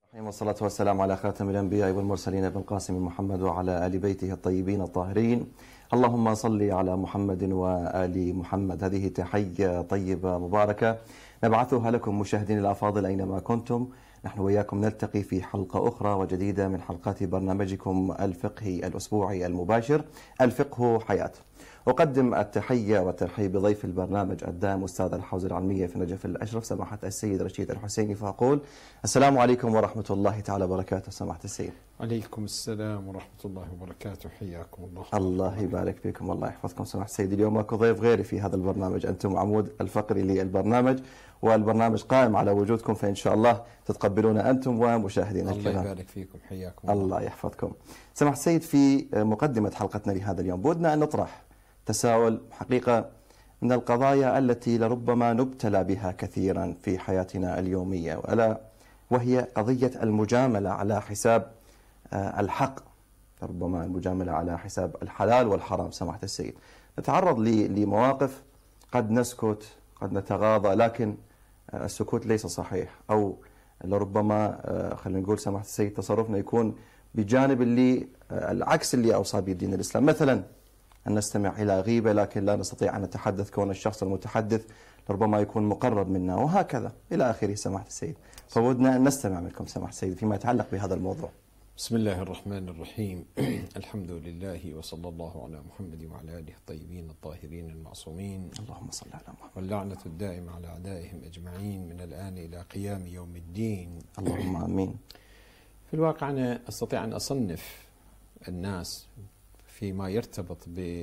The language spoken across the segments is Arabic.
والصلاة والسلام على خاتم الأنبياء والمرسلين ابن القاسم محمد وعلى آل بيته الطيبين الطاهرين. اللهم صل على محمد وآل محمد. هذه تحية طيبة مباركة نبعثها لكم مشاهدين الأفاضل أينما كنتم. نحن وإياكم نلتقي في حلقة أخرى وجديدة من حلقات برنامجكم الفقهي الأسبوعي المباشر الفقه حياة. أقدم التحية والترحيب بضيف البرنامج الدائم أستاذ الحوزة العلمية في نجف الأشرف سماحة السيد رشيد الحسيني، فأقول السلام عليكم ورحمة الله تعالى وبركاته. سماحة السيد. عليكم السلام ورحمة الله وبركاته، حياكم الله. الله يبارك فيكم، الله يحفظكم. سماحة السيد، اليوم اكو ضيف غيري في هذا البرنامج، أنتم عمود الفقري للبرنامج والبرنامج قائم على وجودكم، فإن شاء الله تتقبلون أنتم ومشاهدينا الكرام. الله يبارك فيكم، حياكم الله. الله يحفظكم. سماحة السيد، في مقدمة حلقتنا لهذا اليوم بودنا أن نطرح تساؤل حقيقة من القضايا التي لربما نبتلى بها كثيرا في حياتنا اليومية، وألا وهي قضية المجاملة على حساب الحق، ربما المجاملة على حساب الحلال والحرام. سماحة السيد، نتعرض لمواقف قد نسكت قد نتغاضى، لكن السكوت ليس صحيح، أو لربما خلينا نقول سماحة السيد تصرفنا يكون بجانب العكس اللي أوصى به دين الإسلام. مثلا أن نستمع إلى غيبة لكن لا نستطيع أن نتحدث كون الشخص المتحدث ربما يكون مقرب منا، وهكذا إلى آخره. سماحة السيد، فودنا أن نستمع منكم سماحة السيد فيما يتعلق بهذا الموضوع. بسم الله الرحمن الرحيم. الحمد لله وصلى الله على محمد وعلى آله الطيبين الطاهرين المعصومين، اللهم صل على محمد. واللعنة الدائمة على أعدائهم أجمعين من الآن إلى قيام يوم الدين، اللهم آمين. في الواقع أنا أستطيع أن أصنف الناس فيما يرتبط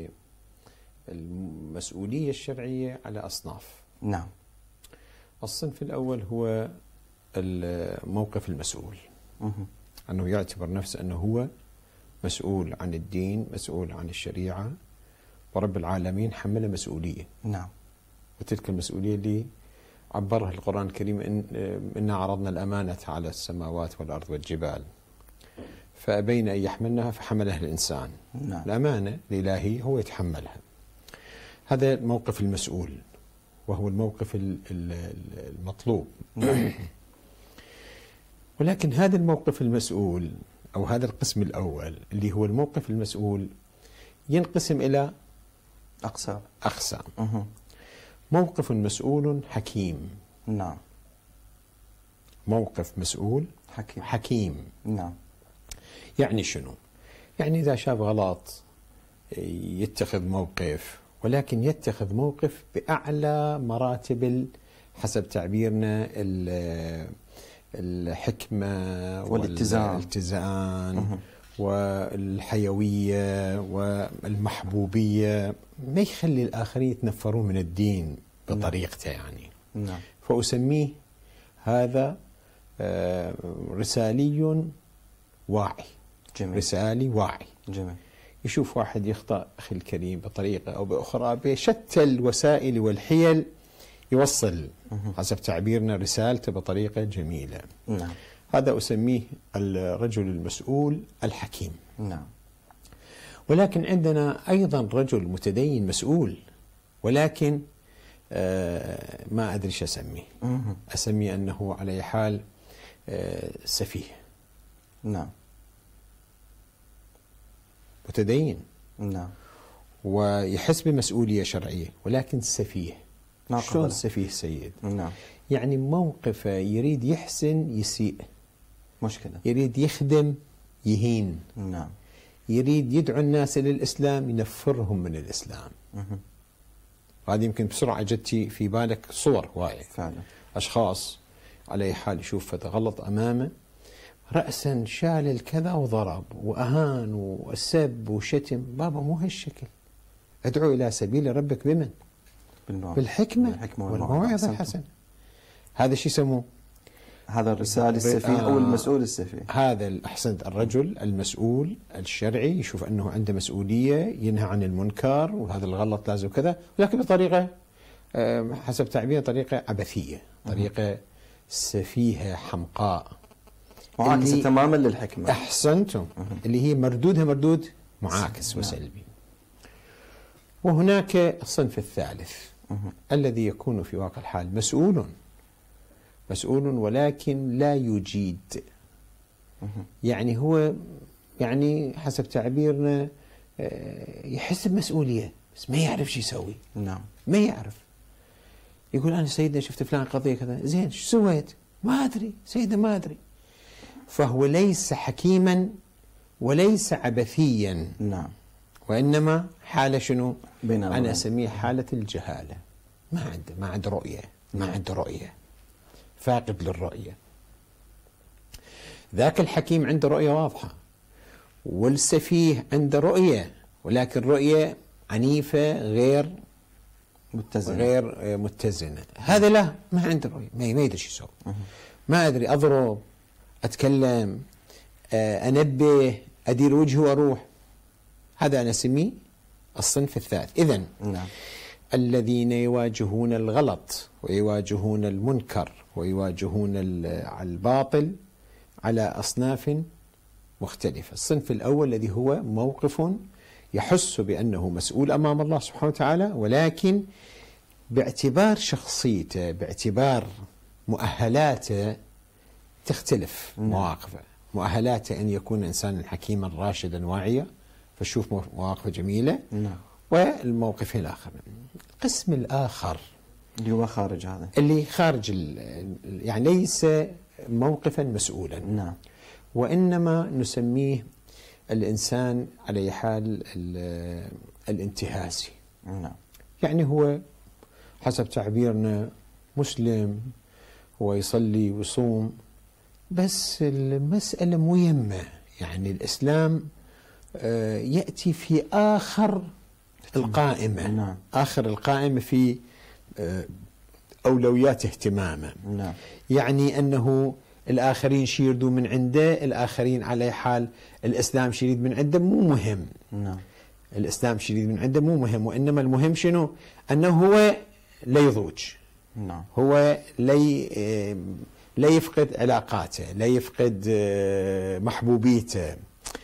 بالمسؤولية الشرعية على أصناف. نعم. الصنف الأول هو الموقف المسؤول، أنه يعتبر نفسه أنه هو مسؤول عن الدين، مسؤول عن الشريعة، ورب العالمين حمل مسؤولية. نعم. وتلك المسؤولية اللي عبرها القرآن الكريم إنا عرضنا الأمانة على السماوات والأرض والجبال فأبين أن يحملنها فحملها الإنسان. نعم. الأمانة الإلهية هو يتحملها. هذا الموقف المسؤول، وهو الموقف المطلوب. نعم. ولكن هذا الموقف المسؤول أو هذا القسم الأول اللي هو الموقف المسؤول ينقسم إلى أقسام. موقف مسؤول حكيم. نعم. موقف مسؤول حكيم. نعم. يعني شنو؟ يعني إذا شاف غلط يتخذ موقف، ولكن يتخذ موقف بأعلى مراتب حسب تعبيرنا الحكمة والاتزان والحيوية والمحبوبية، ما يخلي الآخرين يتنفرون من الدين بطريقته يعني. نعم. فأسميه هذا رسالي واعي. جميل. رسالي واعي. جميل. يشوف واحد يخطأ أخي الكريم بطريقة أو بأخرى بشتى الوسائل والحيل يوصل حسب تعبيرنا رسالته بطريقة جميلة. نعم. هذا أسميه الرجل المسؤول الحكيم. نعم. ولكن عندنا أيضا رجل متدين مسؤول، ولكن ما أدري شو أسميه. أسميه أنه على حال سفيه. نعم. متدين. نعم. ويحس بمسؤولية شرعية ولكن سفيه. شلون سفيه سيد؟ نعم. يعني موقفه يريد يحسن يسيء، مشكلة. يريد يخدم يهين. نعم. يريد يدعو الناس إلى الإسلام ينفرهم من الإسلام. وهذه يمكن بسرعة جتي في بالك صور واعية. فعلا. أشخاص على أي حال يشوف غلط أمامه رأسا شال الكذا وضرب وأهان وسب وشتم. بابا مو هالشكل، ادعو إلى سبيل ربك بمن؟ بالحكمة والموعظة الحسنة. هذا شو يسموه؟ هذا الرسالة السفيه أو المسؤول السفيه. هذا أحسنت، الرجل المسؤول الشرعي يشوف أنه عنده مسؤولية ينهى عن المنكر وهذا الغلط لازم كذا، ولكن بطريقة حسب تعبير طريقة عبثية، طريقة سفيهة حمقاء معاكسة تماما للحكمة. أحسنتم. اللي هي مردودها مردود معاكس وسلبي. وهناك الصنف الثالث الذي يكون في واقع الحال مسؤول ولكن لا يجيد يعني هو يعني حسب تعبيرنا يحس بمسؤولية بس ما يعرف شو يسوي. نعم. ما يعرف. يقول أنا سيدنا شفت فلان قضية كذا، زين شو سويت؟ ما أدري سيدنا ما أدري. فهو ليس حكيما وليس عبثيا. نعم. وإنما حالة شنو؟ أنا أسميه حالة الجهالة. ما عنده رؤية. ما عنده رؤية. فاقد للرؤية. ذاك الحكيم عنده رؤية واضحة، والسفيه عنده رؤية ولكن رؤية عنيفة غير متزنة. هذا لا، ما عنده رؤية، ما يدري شو يسوي. ما أدري، أضرب، أتكلم، أنبه، أدير وجهي وأروح. هذا أنا أسميه الصنف الثالث. إذن نعم. الذين يواجهون الغلط ويواجهون المنكر ويواجهون الباطل على أصناف مختلفة. الصنف الأول الذي هو موقف يحس بأنه مسؤول أمام الله سبحانه وتعالى، ولكن باعتبار شخصيته، باعتبار مؤهلاته تختلف مواقفه. مؤهلاته أن يكون إنسانا حكيما راشدا واعيا، فشوف مواقفه جميلة. والموقف الآخر، القسم الآخر اللي هو خارج هذا، اللي خارج يعني ليس موقفا مسؤولا. نعم. وإنما نسميه الإنسان على حال الانتهازي. نعم. يعني هو حسب تعبيرنا مسلم ويصلي ويصوم، بس المسألة مهمة. يعني الإسلام يأتي في آخر القائمة. نعم. آخر القائمة في أولويات اهتمامه. نعم. يعني أنه الآخرين يريدوا من عنده، الآخرين على حال الإسلام يريد من عنده، مو مهم. نعم. الإسلام يريد من عنده مو مهم، وإنما المهم شنو؟ أنه هو لا يضوج. نعم. هو لا يفقد علاقاته، لا يفقد محبوبيته.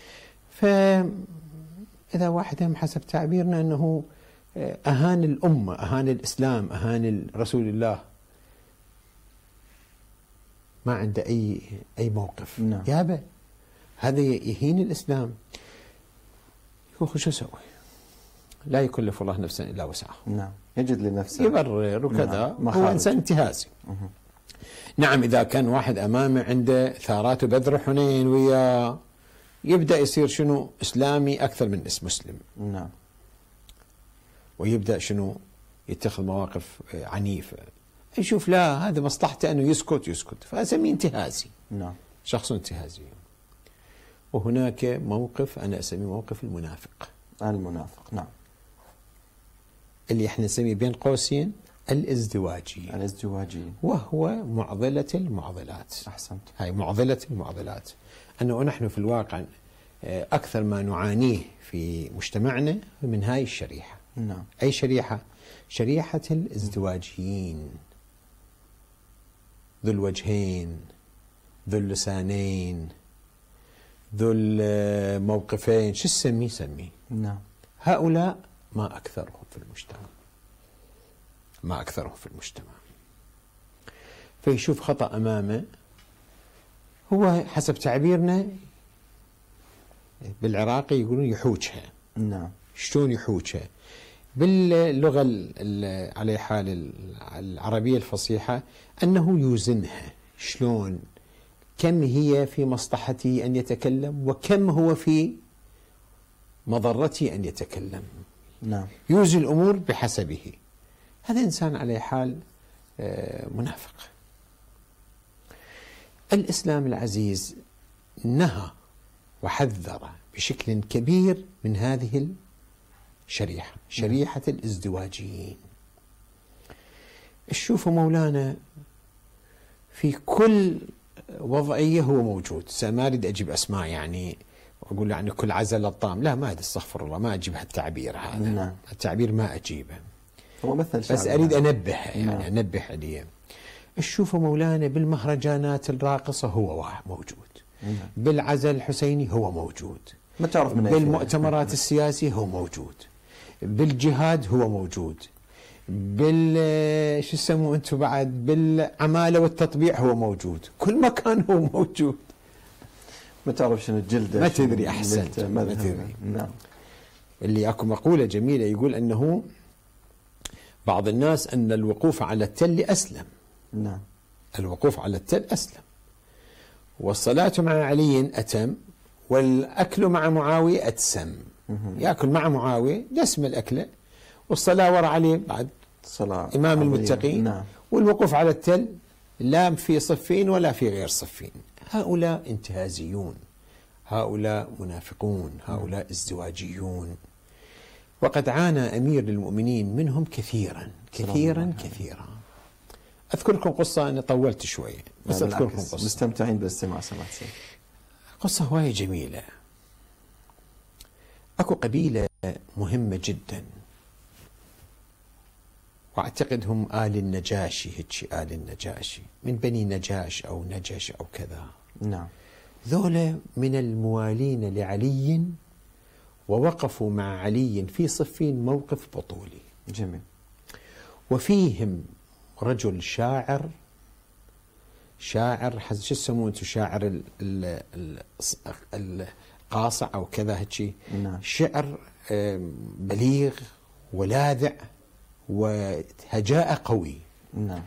فإذا واحد هم حسب تعبيرنا أنه أهان الأمة، أهان الإسلام، أهان رسول الله، ما عنده أي موقف. نعم. يابا هذا يهين الإسلام. يقول شو أسوي؟ لا يكلف الله نفسا إلا وسعها. نعم. يجد لنفسه يبرر وكذا. نعم. هو إنسان انتهازي. نعم. إذا كان واحد أمامه عنده ثارات بدر حنين وياه، يبدأ يصير شنو؟ إسلامي أكثر من اسم مسلم. نعم. ويبدأ شنو؟ يتخذ مواقف عنيفة. يشوف لا، هذا مصلحته أنه يسكت، فأسميه انتهازي. نعم. شخص انتهازي. وهناك موقف أنا أسميه موقف المنافق. نعم. اللي احنا نسميه بين قوسين الازدواجي. وهو معضلة المعضلات. أحسنت. هاي معضلة المعضلات. أنه نحن في الواقع أكثر ما نعانيه في مجتمعنا من هاي الشريحة. نعم. أي شريحة؟ شريحة الازدواجيين، ذو الوجهين، ذو اللسانين، ذو الموقفين، شو سميه. نعم. هؤلاء ما أكثرهم في المجتمع. فيشوف خطأ أمامه، هو حسب تعبيرنا بالعراقي يقولون يحوجها. نعم. شلون يحوجها؟ باللغة على حال العربية الفصيحة أنه يوزنها. شلون؟ كم هي في مصلحته أن يتكلم، وكم هو في مضرته أن يتكلم. نعم. يوزن الأمور بحسبه. هذا إنسان على حال منافق. الإسلام العزيز نهى وحذر بشكل كبير من هذه الشريحة، شريحة الازدواجيين. شوفوا مولانا في كل وضعية هو موجود. ما أريد أجيب أسماء يعني أقول يعني كل عزل الطام، لا، ما أدري، استغفر الله، ما أجيب هالتعبير هذا. نعم. التعبير ما أجيبه، هو مثل بس أريد أنبه يعني أنبه عليه. شوفوا مولانا بالمهرجانات الراقصة هو موجود. بالعزل الحسيني هو موجود. ما تعرف من بالمؤتمرات السياسية هو موجود. بالجهاد هو موجود. شو يسموه أنتم بعد، بالعمالة والتطبيع هو موجود. كل مكان هو موجود. ما تعرف شنو الجلدة، ما تدري. أحسنت، ما تدري. نعم. اللي أكو مقولة جميلة يقول أنه بعض الناس أن الوقوف على التل أسلم. نعم. الوقوف على التل أسلم، والصلاة مع علي أتم، والأكل مع معاوية أتسم. يأكل مع معاوية دسم الأكلة، والصلاة وراء علي بعد صلاة إمام المتقين. نعم. والوقوف على التل لا في صفين ولا في غير صفين. هؤلاء انتهازيون، هؤلاء منافقون، هؤلاء ازدواجيون، وقد عانى أمير المؤمنين منهم كثيرا كثيرا كثيرا. أذكر لكم قصة، أنا طولت شوية بس أذكر لكم قصة. مستمتعين بالاستماع سمعت سيد. قصة هواية جميلة. أكو قبيلة مهمة جدا، واعتقد هم آل النجاشي، هيك آل النجاشي من بني نجاش أو نجش أو كذا. نعم. ذولا من الموالين لعلي، ووقفوا مع علي في صفين موقف بطولي. جميل. وفيهم رجل شاعر شو يسمون انتم، شاعر القاصع او كذا هيك. نعم. شعر بليغ ولاذع وهجاء قوي. نعم.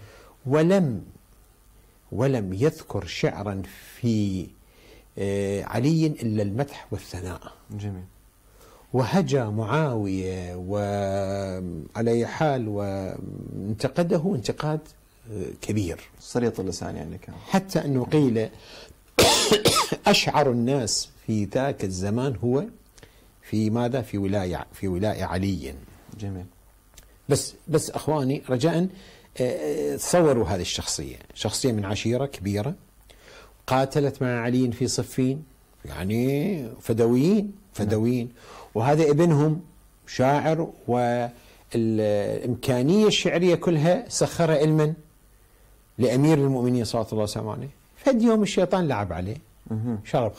ولم يذكر شعرا في علي الا المدح والثناء. جميل. وهجى معاوية وعلى حال وانتقده انتقاد كبير، سليط اللسان يعني كان، حتى أنه قيل أشعر الناس في ذاك الزمان هو في ماذا؟ في ولاية علي. جميل. بس أخواني رجاء تصوروا هذه الشخصية، شخصية من عشيرة كبيرة قاتلت مع علي في صفين، يعني فدويين. وهذا ابنهم شاعر، والإمكانية الشعرية كلها سخرها إلمن؟ لأمير المؤمنين صلى الله عليه وسلم. فد يوم الشيطان لعب عليه، شرب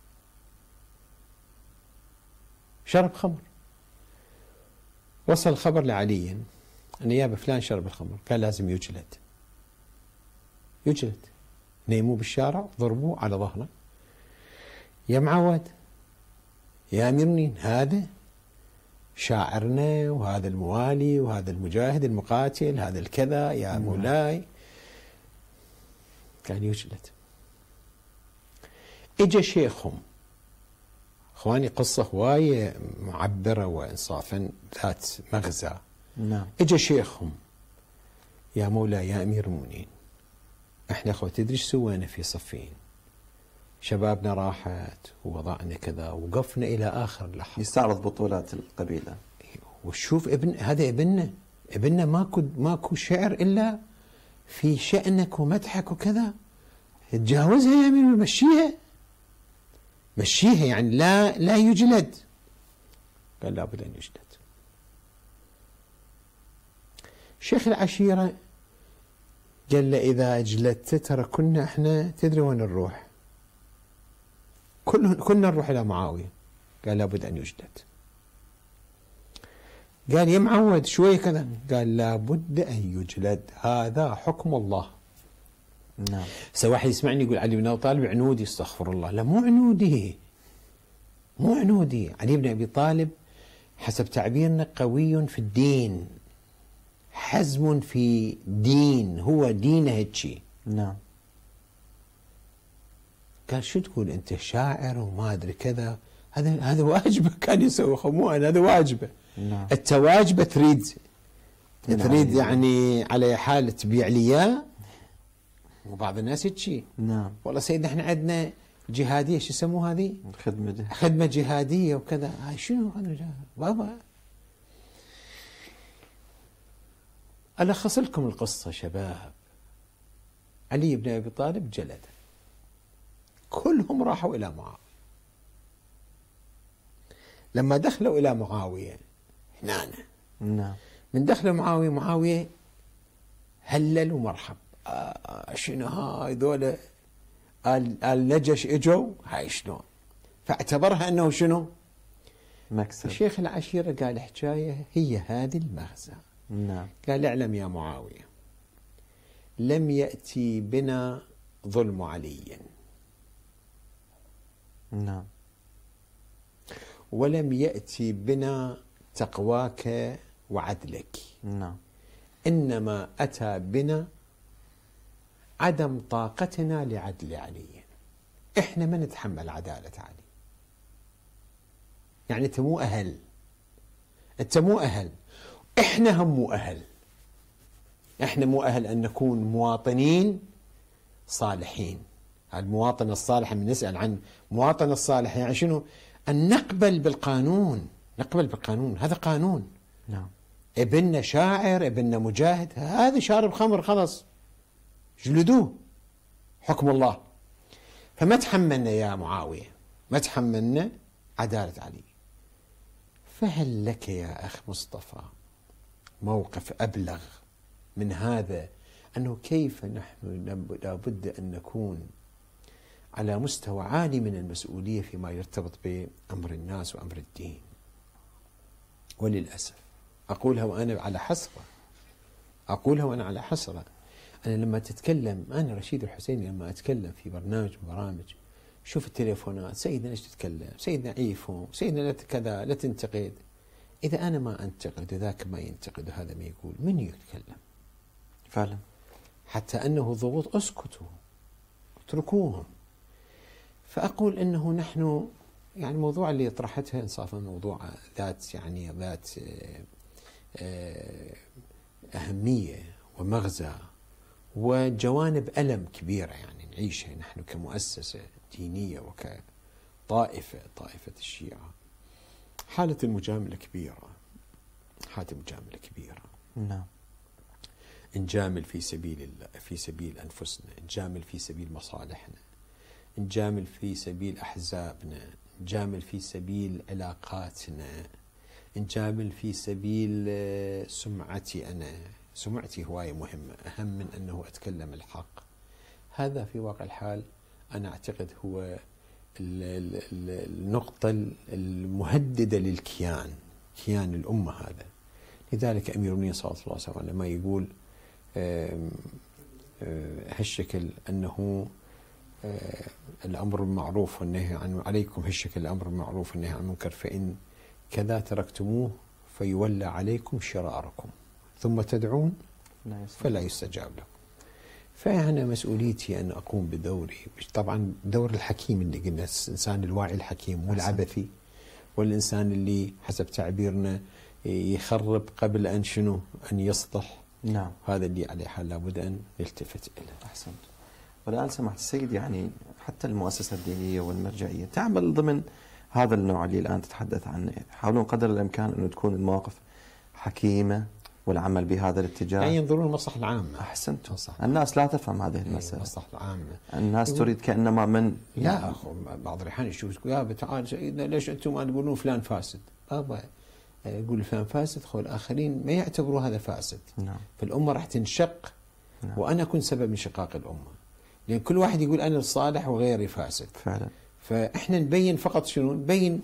خمر. وصل الخبر لعلي أن يابا فلان شرب الخمر، قال لازم يجلد. نيموه بالشارع، ضربوه على ظهره. يا معود، يا أمير المؤمنين، هذا شاعرنا، وهذا الموالي، وهذا المجاهد المقاتل، هذا الكذا، يا مولاي. كان يجلد. اجى شيخهم، اخواني قصة هواية معبرة وانصافا ذات مغزى. نعم. اجى شيخهم، يا مولاي يا أمير المؤمنين، احنا اخوة تدري ايش سوينا في صفين؟ شبابنا راحت ووضعنا كذا، وقفنا إلى آخر لحظة. يستعرض بطولات القبيلة. وشوف هذا ابننا ماكو شعر إلا في شأنك ومدحك وكذا. تجاوزها يا أمير، مشيها يعني لا يجلد. قال لابد أن يجلد. شيخ العشيرة قال له إذا أجلدت ترى كنا احنا تدري وين نروح؟ كنا نروح إلى معاوية. قال لابد أن يجلد. قال يا معود شوية كذا، قال لابد أن يجلد، هذا حكم الله. نعم. واحد يسمعني يقول علي بن أبي طالب عنودي، استغفر الله. لا، مو عنودي. علي بن أبي طالب حسب تعبيرنا قوي في الدين، حزم في دين، هو دينه هيك. نعم. قال شو تقول انت شاعر وما ادري كذا، هذا واجبه كان يسوي، مو انا، هذا واجبه. نعم. التواجبه تريد نعم. يعني على حال تبيع لي اياه. وبعض الناس هيك. نعم. والله سيدنا احنا عندنا جهاديه، شو يسموها هذه؟ خدمه جهاديه وكذا. هاي شنو هذا بابا؟ ألخص لكم القصة شباب. علي بن أبي طالب جلد، كلهم راحوا إلى معاوية. لما دخلوا إلى معاوية هنا، نعم، من دخلوا معاوية هلل ومرحب. شنو هاي ذولا النجش اجوا، هاي شلون؟ فاعتبرها أنه شنو؟ مكسب. الشيخ العشيرة قال حكاية هي هذه المغزى. نعم. قال اعلم يا معاوية، لم يأتي بنا ظلم علي، نعم. ولم يأتي بنا تقواك وعدلك، نعم. إنما أتى بنا عدم طاقتنا لعدل علي. إحنا ما نتحمل عدالة علي. يعني أنت مو أهل، أنت مو أهل، إحنا هم مو أهل. إحنا مو أهل أن نكون مواطنين صالحين. المواطن الصالح، من نسأل عن مواطن الصالح يعني شنو؟ أن نقبل بالقانون، نقبل بالقانون، هذا قانون. نعم. ابننا شاعر، ابننا مجاهد، هذا شارب خمر خلص جلدوه، حكم الله. فما تحملنا يا معاوية، ما تحملنا عدالة علي. فهل لك يا أخ مصطفى موقف أبلغ من هذا؟ أنه كيف نحن لابد أن نكون على مستوى عالي من المسؤولية فيما يرتبط بأمر الناس وأمر الدين. وللأسف أقولها وأنا على حسرة، أقولها وأنا على حسرة. أنا لما تتكلم، أنا رشيد الحسيني لما أتكلم في برنامج من برامج، شوف التليفونات، سيدنا ليش تتكلم، سيدنا عيفهم، سيدنا لا كذا، لا تنتقد. إذا أنا ما أنتقد وذاك ما ينتقد وهذا ما يقول، من يتكلم؟ فعلا. حتى أنه ضغوط، اسكتوا اتركوهم. فأقول أنه نحن يعني الموضوع اللي طرحتها إنصافا موضوع ذات يعني ذات أهمية ومغزى وجوانب ألم كبيرة يعني نعيشها نحن كمؤسسة دينية وكطائفة، طائفة الشيعة. حالة المجاملة كبيرة، حالة المجاملة كبيرة. نعم. نجامل في سبيل الله، في سبيل أنفسنا، نجامل في سبيل مصالحنا، نجامل في سبيل أحزابنا، نجامل في سبيل علاقاتنا، نجامل في سبيل سمعتي. أنا سمعتي هواية مهمة، أهم من أنه أتكلم الحق. هذا في واقع الحال أنا أعتقد هو النقطة المهددة للكيان، كيان الأمة هذا. لذلك أمير المؤمنين صلى الله عليه وسلم لما يقول هالشكل أنه الأمر بالمعروف والنهي عن عليكم، هالشكل الأمر بالمعروف والنهي عن المنكر، فإن كذا تركتموه فيولى عليكم شراركم ثم تدعون فلا يستجاب لكم. فأنا مسؤوليتي أن أقوم بدوري، طبعا دور الحكيم اللي قلنا، الإنسان الواعي الحكيم والعبثي، والإنسان اللي حسب تعبيرنا يخرب قبل أن شنو أن يصلح. نعم. هذا اللي عليه حال لابد أن نلتفت إليه. أحسنت. والآن سمحت السيد، يعني حتى المؤسسة الدينية والمرجعية تعمل ضمن هذا النوع اللي الآن تتحدث عنه، يحاولون قدر الإمكان أن تكون المواقف حكيمة والعمل بهذا الاتجاه، يعني ينظرون للمصلحة العامة. أحسنت. الناس لا تفهم هذه المسألة. المصلحة العامة، الناس تريد كأنما من لا بعض الأحيان يشوف يا تعال ليش أنتم ما تقولون فلان فاسد؟ بابا يقول فلان فاسد، خو الآخرين ما يعتبروا هذا فاسد. نعم. فالأمة راح تنشق. نعم. وأنا أكون سبب انشقاق الأمة، لأن كل واحد يقول أنا الصالح وغيري فاسد. فعلا. فإحنا نبين فقط شنو؟ نبين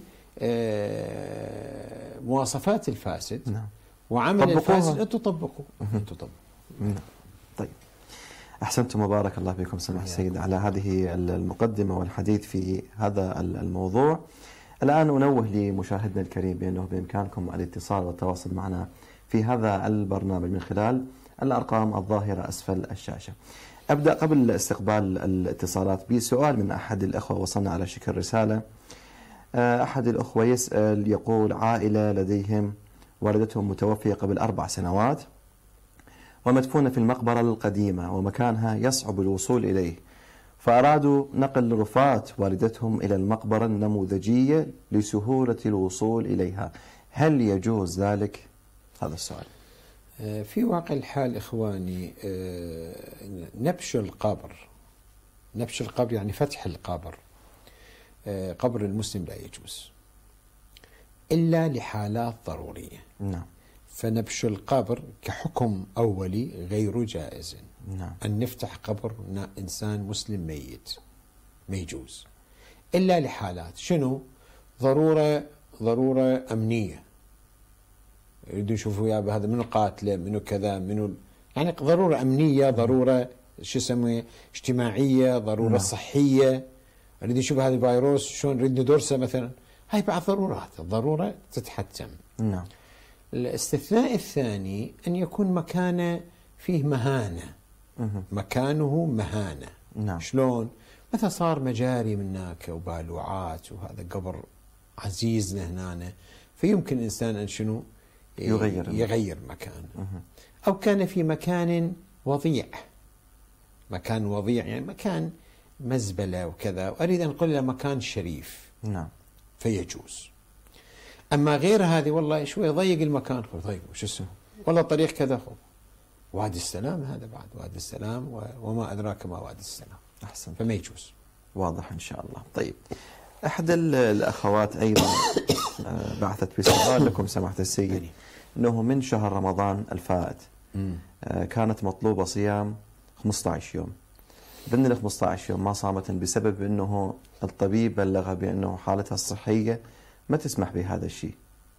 مواصفات الفاسد. نعم. وعمل الفاسد أنتم طبقوا. نعم. طيب، أحسنتم، مبارك الله بكم سماحة السيد على هذه المقدمة والحديث في هذا الموضوع. الآن أنوه لمشاهدنا الكريم بأنه بإمكانكم الاتصال والتواصل معنا في هذا البرنامج من خلال الأرقام الظاهرة أسفل الشاشة. أبدأ قبل استقبال الاتصالات بسؤال من أحد الأخوة، وصلنا على شكل رسالة. أحد الأخوة يسأل، يقول: عائلة لديهم والدتهم متوفية قبل 4 سنوات ومدفونة في المقبرة القديمة ومكانها يصعب الوصول إليه، فأرادوا نقل رفاة والدتهم إلى المقبرة النموذجية لسهولة الوصول إليها، هل يجوز ذلك؟ هذا السؤال. في واقع الحال إخواني، نبش القبر يعني فتح القبر، قبر المسلم لا يجوز إلا لحالات ضرورية. نعم. فنبش القبر كحكم أولي غير جائز. نعم. أن نفتح قبر إنسان مسلم ميت ما يجوز إلا لحالات شنو؟ ضرورة أمنية، يريدوا يشوفوا يا هذا منو قاتله، منو كذا، منو يعني ضرورة أمنية، ضرورة شو اسمه اجتماعية، ضرورة صحية، أريد أشوف هذا الفيروس شلون نريد ندرسه مثلا. هاي بعض ضرورات، الضرورة تتحتم. نعم. الاستثناء الثاني أن يكون مكانه فيه مهانة. مكانه مهانة. نعم. شلون؟ مثلا صار مجاري من هناك وبالوعات وهذا قبر عزيزنا هنا، فيمكن الإنسان أن شنو؟ يغير مكانه. أو كان في مكان وضيع، مكان وضيع يعني مكان مزبلة وكذا، وأريد أن أنقل إلى مكان شريف. نعم. فيجوز. أما غير هذه والله شوي ضيق المكان، طيب وش اسمه؟ والله طريق كذا، وادي السلام هذا بعد، وادي السلام وما أدراك ما وادي السلام. أحسن. فما يجوز. واضح إن شاء الله. طيب، أحد الأخوات أيضا بعثت بسؤال لكم سماحة السيد، أنه من شهر رمضان الفائت كانت مطلوبة صيام 15 يوم. ضمن ال 15 يوم ما صامت بسبب أنه الطبيب بلغها بأنه حالتها الصحية ما تسمح بهذا الشيء.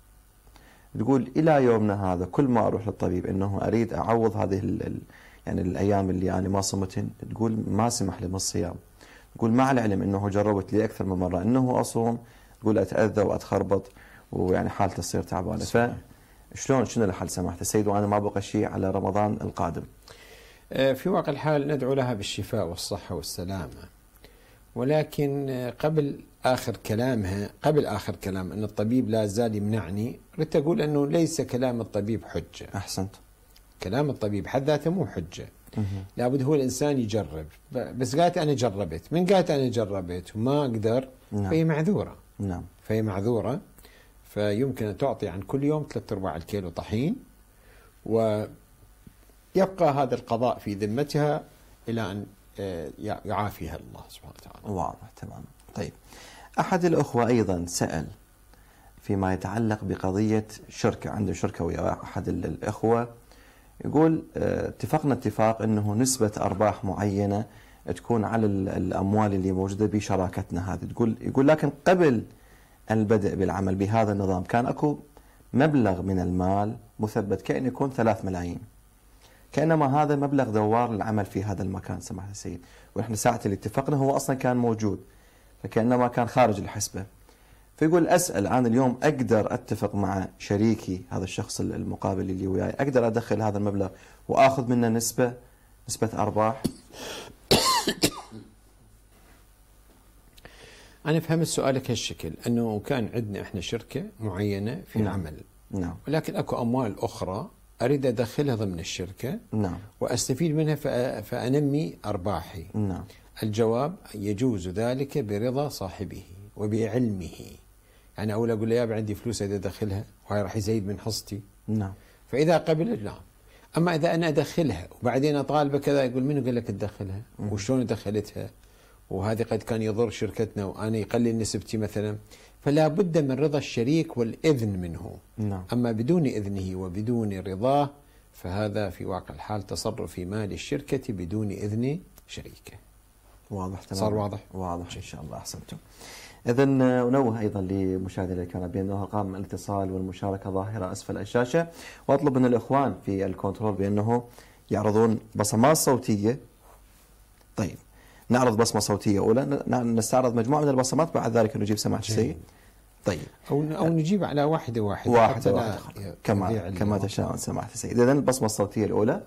تقول إلى يومنا هذا كل ما أروح للطبيب أنه أريد أعوض هذه يعني الأيام اللي أنا ما صمتن، تقول ما سمح لي بالصيام. تقول مع العلم أنه جربت لي أكثر من مرة أنه أصوم، تقول أتأذى وأتخربط ويعني حالتي تصير تعبانة. فشلون شنو الحل سماحة السيد وأنا ما بقى شيء على رمضان القادم؟ في واقع الحال ندعو لها بالشفاء والصحة والسلامة، ولكن قبل آخر كلام أن الطبيب لا زال يمنعني، ردت أقول أنه ليس كلام الطبيب حجة. أحسنت. كلام الطبيب حد ذاته مو حجة. لابد هو الإنسان يجرب. بس قالت أنا جربت، من قالت أنا جربت وما أقدر، نعم. فهي معذورة. نعم. فهي معذورة. فيمكن أن تعطي عن كل يوم 3/4 الكيلو طحين، ويبقى هذا القضاء في ذمتها إلى أن يعافيها الله سبحانه وتعالى. واضح تمام. طيب، أحد الأخوة أيضا سأل فيما يتعلق بقضية شركة، عنده شركة ويا أحد الأخوة، يقول اتفقنا اتفاق أنه نسبة أرباح معينة تكون على الأموال اللي موجودة بشراكتنا هذه. يقول لكن قبل البدء بالعمل بهذا النظام كان أكو مبلغ من المال مثبت كأن يكون 3 ملايين، كأنما هذا مبلغ دوار العمل في هذا المكان سماحة السيد، ونحن ساعة اللي اتفقنا هو أصلا كان موجود، فكأنما كان خارج الحسبة. فيقول أسأل عن اليوم أقدر أتفق مع شريكي هذا الشخص المقابل اللي وياي، أقدر أدخل هذا المبلغ وأخذ منه نسبة أرباح؟ أنا فهمت سؤالك هالشكل، أنه كان عندنا إحنا شركة معينة في العمل. نعم. ولكن أكو أموال أخرى أريد أدخلها ضمن الشركة. نعم. وأستفيد منها فأنمي أرباحي. نعم. الجواب يجوز ذلك برضا صاحبه وبعلمه. يعني أول أقول له يا عندي فلوس أريد أدخلها وهي راح يزيد من حصتي. نعم. فإذا قبل نعم. أما إذا أنا أدخلها وبعدين أطالبه كذا، يقول منو قال لك تدخلها وشلون دخلتها، وهذه قد كان يضر شركتنا وأنا يقلل نسبتي مثلا، فلا بد من رضا الشريك والإذن منه. نعم. أما بدون إذنه وبدون رضاه فهذا في واقع الحال تصرف في مال الشركة بدون إذن شريكه. واضح تمام. صار واضح؟ واضح إن شاء الله. أحسنتم. إذن أنوه أيضا لمشاهدينا الكرام بأنه أرقام الاتصال والمشاركة ظاهرة أسفل الشاشة، وأطلب من الإخوان في الكنترول بأنه يعرضون بصمات صوتية. طيب، نعرض بصمة صوتية أولى، نستعرض مجموعة من البصمات، بعد ذلك نجيب سماحة السيد. طيب، أو نجيب على واحدة كما تشاءون سماحة السيد. إذن البصمة الصوتية الأولى.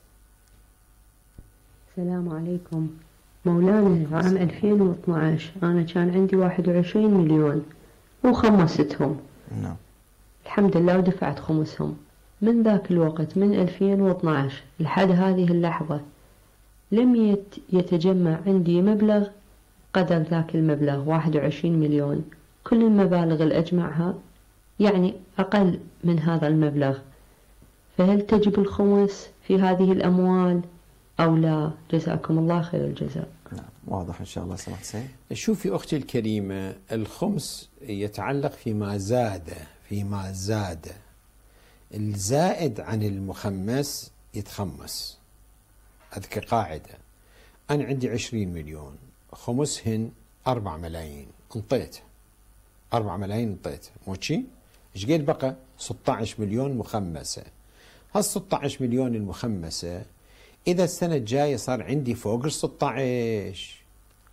السلام عليكم. مولانا، عام 2012 أنا كان عندي 21 مليون وخمستهم. نعم. الحمد لله ودفعت خمسهم. من ذاك الوقت من 2012 لحد هذه اللحظة لم يتجمع عندي مبلغ قدر ذاك المبلغ 21 مليون. كل المبالغ اللي أجمعها يعني أقل من هذا المبلغ، فهل تجب الخمس في هذه الأموال أو لا؟ جزاكم الله خير الجزاء. نعم. واضح إن شاء الله سماحة السيد. شوفي أختي الكريمة، الخمس يتعلق فيما زاد. الزائد عن المخمس يتخمس. هذه كقاعدة. أنا عندي 20 مليون، خمسهن 4 ملايين، انطيت 4 ملايين انطيت، مو شي؟ ايش قد بقى؟ 16 مليون مخمسة. هال 16 مليون المخمسة إذا السنة الجاية صار عندي فوق ال 16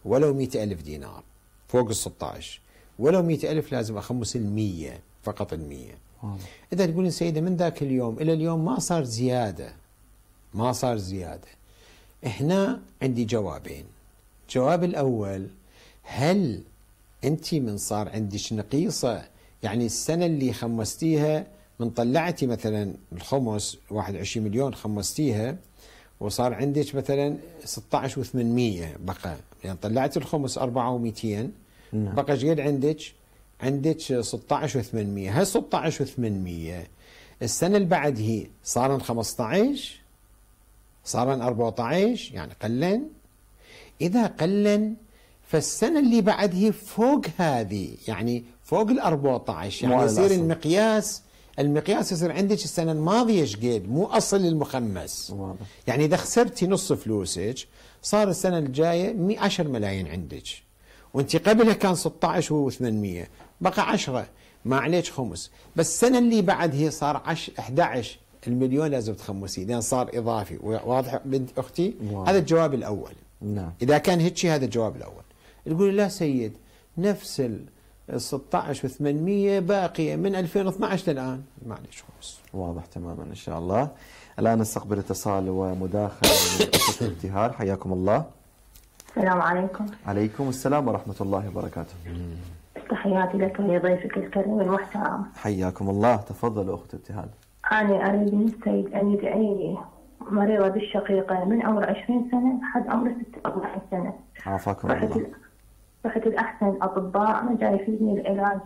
ولو 100,000 دينار فوق ال16، ولو 100,000 لازم أخمس 100 فقط 100. إذا تقولين سيدة من ذاك اليوم إلى اليوم ما صار زيادة، ما صار زيادة. هنا عندي جوابين. الجواب الأول، هل أنت من صار عندك نقيصة، يعني السنة اللي خمستيها من طلعتي مثلا الخمس 21 مليون خمستيها وصار عندك مثلا 16,800 بقى، يعني طلعتي الخمس 4,200 بقى ايش قد عندك؟ عندك 16,800. هال 16,800 السنة اللي بعدها صارن 15، صارن 14، يعني قلن. إذا قلن فالسنة اللي بعدها فوق هذه، يعني فوق ال 14، يعني يصير المقياس يصير عندك السنة الماضية ايش قد، مو أصل المخمس. واضح. يعني إذا خسرتي نص فلوسك صار السنة الجاية 10 ملايين عندك، وانت قبلها كان 16,800 بقى 10 ما عليك خمس، بس السنة اللي بعدها صار 11 المليون لازم تخمسي لأن صار إضافي. واضح بنت أختي؟ هذا الجواب الأول. نعم. إذا كان هيك هذا الجواب الأول. تقول لا سيد، نفس ال 16,800 باقية من 2012 للآن، معليش خمس. واضح تماما إن شاء الله. الآن نستقبل اتصال ومداخلة من أخت ابتهال. حياكم الله. السلام عليكم. عليكم السلام ورحمة الله وبركاته. تحياتي لك ولضيفك الكريم المحترم. حياكم الله. تفضلوا أخت ابتهال. أنا أريد من السيد أن يدعي لي، مريضة بالشقيقة من عمر 20 سنة لحد عمر 46 سنة. عافاكم الله. رحت لأحسن أطباء ما جاي يفيدني العلاج،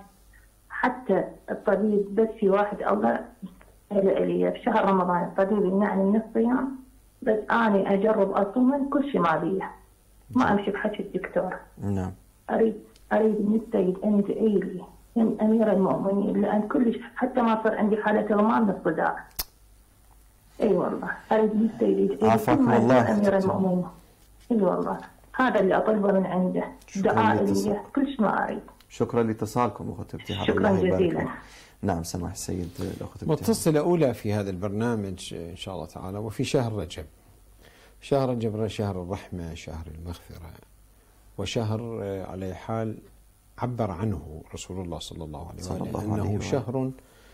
حتى الطبيب بس في واحد الله لي في شهر رمضان الطبيب يمنعني من الصيام، بس أنا أجرب أصوم كل شيء ما بيه، ما أمشي بحكي الدكتور. نعم. أريد من السيد أن يدعي لي من أمير المؤمنين، لأن كلش حتى ما صار عندي حالة إغماء من الصداع. اي والله اريد من السيد يدعي عافاكم الله. امير المؤمنين. اي والله هذا اللي اطلبه من عنده، دعاء لي كلش ما اريد. شكرا لاتصالكم اخت ابتهال. شكرا جزيلا. نعم سماح السيد الاخت ابتهال. متصلة أولى في هذا البرنامج إن شاء الله تعالى، وفي شهر رجب. شهر رجب شهر الرحمة، شهر المغفرة، وشهر على حال عبر عنه رسول الله صلى الله عليه وسلم أنه شهر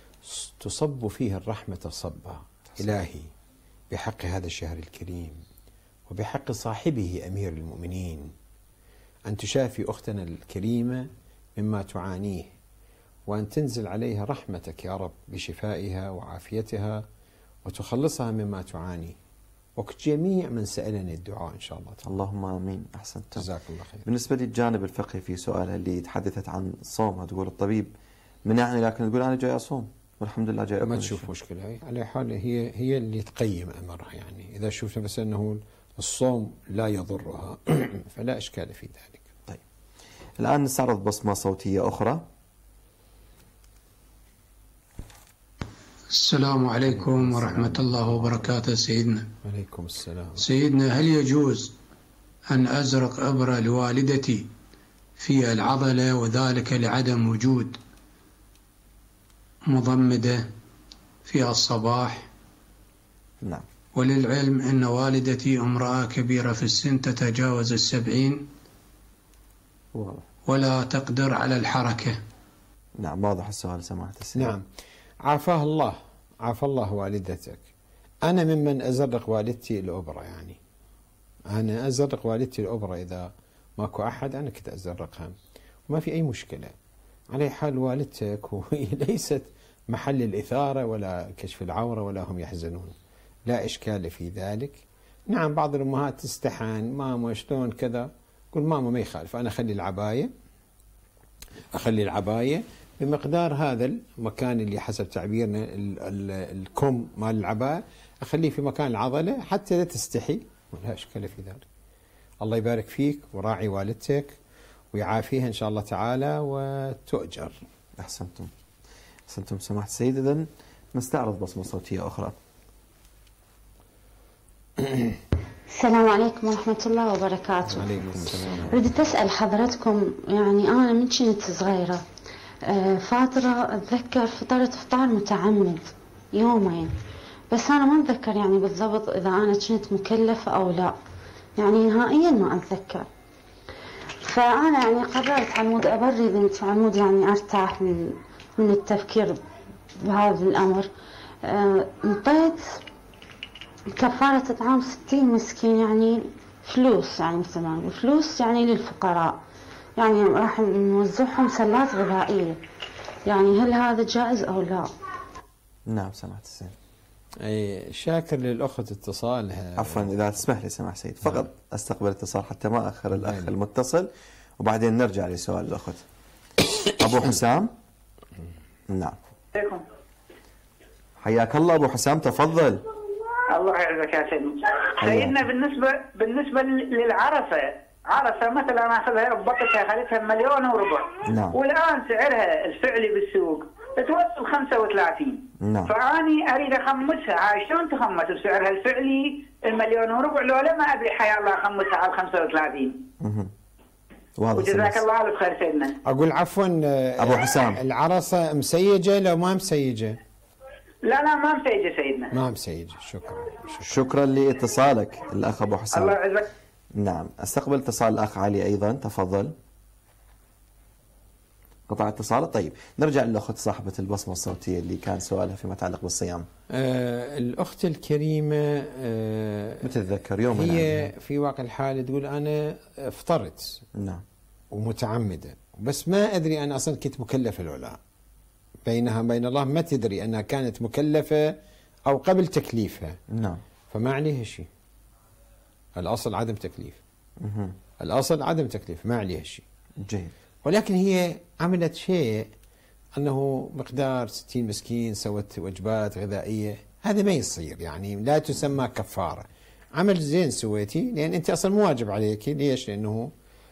تصب فيه الرحمة صبا. إلهي بحق هذا الشهر الكريم وبحق صاحبه أمير المؤمنين أن تشافي أختنا الكريمة مما تعانيه، وأن تنزل عليها رحمتك يا رب بشفائها وعافيتها، وتخلصها مما تعاني، وجميع من سألني الدعاء إن شاء الله تعالى. اللهم آمين. أحسنت. جزاك الله خير. بالنسبة للجانب الفقهي في سؤالها اللي تحدثت عن الصوم، تقول الطبيب منعني لكن تقول أنا جاي أصوم والحمد لله جاي أكل. ما تشوف مشكلة هي على حال، هي اللي تقيم أمرها. يعني إذا شفنا بس أنه الصوم لا يضرها فلا إشكال في ذلك. طيب الآن نستعرض بصمة صوتية أخرى. السلام عليكم ورحمة الله وبركاته. سيدنا. عليكم السلام. سيدنا، هل يجوز أن أزرق إبرة لوالدتي في العضلة، وذلك لعدم وجود مضمدة في الصباح؟ نعم. وللعلم أن والدتي امرأة كبيرة في السن تتجاوز 70 ولا تقدر على الحركة. نعم واضح السؤال سماحة السيد. نعم عافاه الله، عافى الله والدتك. أنا ممن أزرق والدتي الأبرة، يعني أنا أزرق والدتي الأبرة إذا ماكو أحد أنا كنت أزرقها وما في أي مشكلة. على حال والدتك وهي ليست محل الإثارة ولا كشف العورة ولا هم يحزنون، لا إشكال في ذلك. نعم بعض الأمهات تستحان، ماما شلون كذا، قل ماما ما يخالف، أنا أخلي العباية بمقدار هذا المكان اللي حسب تعبيرنا الكم مال العباية، أخليه في مكان العضلة حتى لا تستحي، ولا إشكال في ذلك. الله يبارك فيك وراعي والدتك ويعافيها إن شاء الله تعالى وتؤجر. أحسنتم سماحة السيد. إذن نستعرض بصمة صوتية أخرى. السلام عليكم ورحمة الله وبركاته. عليكم السلام. ردت أسأل حضرتكم، يعني أنا من كنت صغيرة فترة أتذكر فطرت إفطار متعمد يومين، بس أنا ما أتذكر يعني بالضبط إذا أنا كنت مكلفة أو لا، يعني نهائيا ما أتذكر. فأنا يعني قررت على مود أبري بنتي، على مود يعني أرتاح من التفكير بهذا الأمر. انطيت كفارة إطعام 60 مسكين، يعني فلوس، يعني مثل ما نقول فلوس يعني للفقراء، يعني راح نوزعهم سلات غذائية. يعني هل هذا جائز أو لا؟ نعم سماحة السيد. أي شاكر للأخت اتصالها. عفوا إذا تسمح لي سماحة السيد، فقط أستقبل اتصال حتى ما أخر الأخ المتصل، وبعدين نرجع لسؤال الأخت. أبو حسام. نعم. حياك الله أبو حسام، تفضل. الله يعزك يا سيدنا. سيدنا بالنسبة للعرسة، عرسة مثلا أنا أخذها ربطتها خليتها 1.4 مليون. نعم. والآن سعرها الفعلي بالسوق توصل 35. نعم. فأني أريد أخمسها، شلون تخمس بسعرها الفعلي 1.4 مليون لولا ما أدري حيا الله أخمسها على 35. وجزاك الله ألف خير سيدنا. أقول عفوا أبو حسام، العرسة مسيجة لو ما مسيجة؟ لا ما مسيجة سيدنا. ما مسيجة. شكرا لاتصالك الأخ أبو حسام. الله يعزك. نعم، استقبل اتصال الأخ علي أيضا، تفضل. قطع اتصاله. طيب نرجع للأخت صاحبة البصمة الصوتية اللي كان سؤالها فيما يتعلق بالصيام. الأخت الكريمة متذكر يوم هي في واقع الحال تقول أنا افطرت. نعم. ومتعمدة، بس ما أدري أنا أصلا كنت مكلفة ولا لا. بينها وبين الله ما تدري أنها كانت مكلفة أو قبل تكليفها. نعم. فما عليها شيء. الأصل عدم تكليف. الأصل عدم تكليف، ما عليها شيء. جيد. ولكن هي عملت شيء أنه مقدار 60 مسكين سوت وجبات غذائية، هذا ما يصير، يعني لا تسمى كفارة. عمل زين سويتي، لأن أنت أصلا مو واجب عليك. ليش؟ لأنه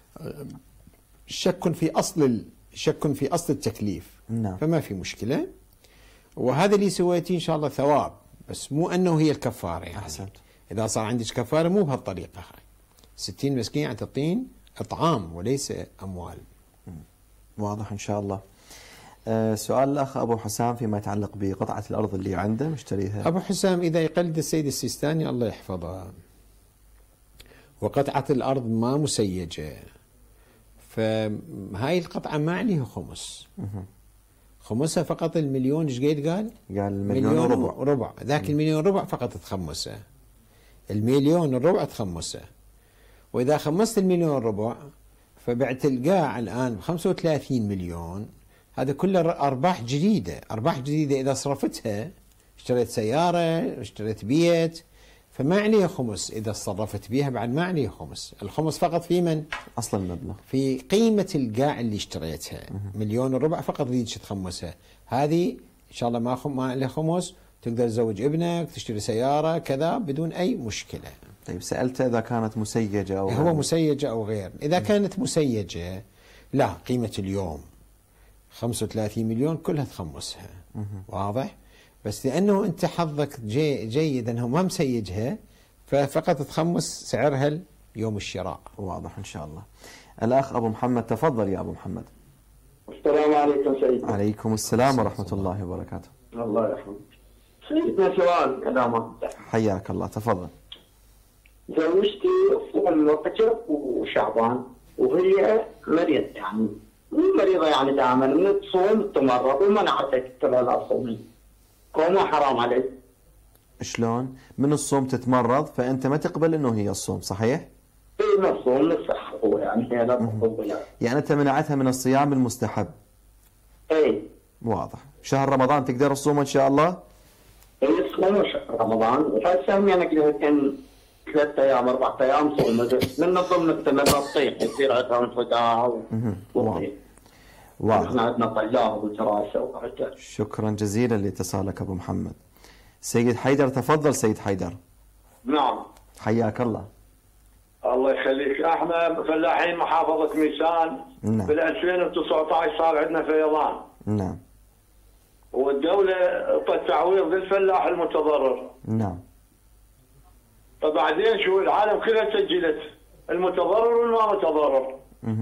شك في أصل التكليف. نعم. فما في مشكلة، وهذا اللي سويتيه إن شاء الله ثواب، بس مو أنه هي الكفارة. يعني أحسنت. إذا صار عندك كفارة مو بهالطريقة هاي. 60 مسكين يعني تعطين إطعام وليس أموال. واضح إن شاء الله. سؤال الأخ أبو حسام فيما يتعلق بقطعة الأرض اللي عنده مشتريها. أبو حسام إذا يقلد السيد السيستاني الله يحفظه، وقطعة الأرض ما مسيجة، فهاي القطعة ما عليها خمس. خمسها فقط 1,000,000. ايش قد قال؟ قال 1,000,000 وربع. ذاك 1,000,000 وربع فقط تخمسه. 1,000,000 وربع تخمسه. وإذا خمست 1,000,000 وربع فبعت القاع الآن ب35 مليون. هذا كله أرباح جديدة. أرباح جديدة إذا صرفتها، اشتريت سيارة، اشتريت بيت، فما عليه خمس. إذا صرفت بيها بعد ما عليه خمس. الخمس فقط في من؟ أصل المبلغ، في قيمة القاع اللي اشتريتها. 1,000,000 وربع فقط تريد تخمسها. هذه إن شاء الله ما عليه خمس، تقدر تزوج ابنك، تشتري سيارة كذا بدون أي مشكلة. طيب سألته إذا كانت مسيجة أو هو مسيجة أو غير. إذا كانت مسيجة لا، قيمة اليوم 35 مليون كلها تخمسها. واضح؟ بس لأنه أنت حظك جيد أنه ما مسيجها، ففقط تخمس سعرها يوم الشراء. واضح إن شاء الله. الأخ أبو محمد، تفضل يا أبو محمد. السلام عليكم سيدنا. عليكم السلام ورحمة الله وبركاته. الله يرحمك سيدنا. سؤال كلامك. حياك الله، تفضل. زوجتي صوم رجب وشعبان، وهي مريضة، يعني مو مريضة يعني دائما من تصوم تمرض، ومنعتك لا تصومي. كونه حرام عليك. شلون؟ من الصوم تتمرض فأنت ما تقبل إنه هي الصوم، صحيح؟ اي من الصوم الصح هو، يعني هي لا تقبل. يعني أنت منعتها من الصيام المستحب. اي واضح. شهر رمضان تقدر تصوم إن شاء الله؟ اي تصوم شهر رمضان، وهسه يعني يمكن 3 أيام 4 أيام صوم، من ضمن السنة تطيح يصير عندها انفجاع واضح. احنا عندنا طلاب ودراسة ورجال. شكرا جزيلا لاتصالك أبو محمد. سيد حيدر، تفضل سيد حيدر. نعم. حياك الله. الله يخليك. احنا فلاحين محافظة ميسان. نعم. بال 2019 صار عندنا فيضان. نعم. والدولة اعطت تعويض للفلاح المتضرر. نعم. فبعدين شو العالم كلها سجلت المتضرر والما متضرر.